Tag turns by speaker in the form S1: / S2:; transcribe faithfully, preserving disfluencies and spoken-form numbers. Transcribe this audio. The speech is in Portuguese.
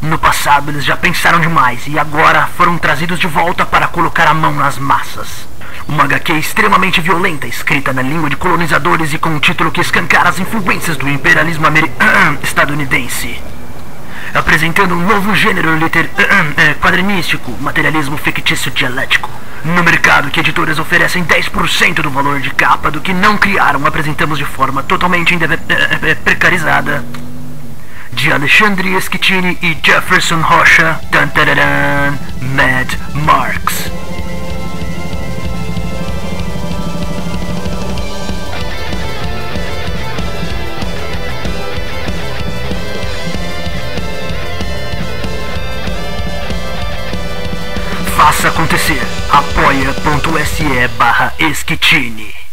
S1: No passado eles já pensaram demais e agora foram trazidos de volta para colocar a mão nas massas. Uma agá quê extremamente violenta, escrita na língua de colonizadores e com um título que escancara as influências do imperialismo americano estadunidense. Apresentando um novo gênero liter quadrinístico, materialismo fictício dialético. No mercado que editoras oferecem dez por cento do valor de capa do que não criaram, apresentamos de forma totalmente precarizada de Alexandre Schettini e Jefferson Rocha, tantararan, Mad Marx. Faça acontecer. apoia.se barra Schettini.